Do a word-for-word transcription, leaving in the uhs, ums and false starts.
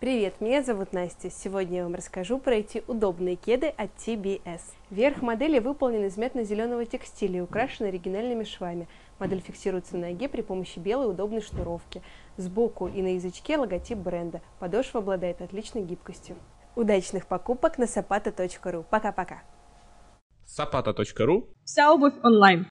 Привет, меня зовут Настя. Сегодня я вам расскажу про эти удобные кеды от ти би эс. Верх модели выполнен из мятно-зеленого текстиля и украшен оригинальными швами. Модель фиксируется на ноге при помощи белой удобной шнуровки. Сбоку и на язычке логотип бренда. Подошва обладает отличной гибкостью. Удачных покупок на сапата точка ру. Пока-пока. сапата точка ру. Вся обувь онлайн.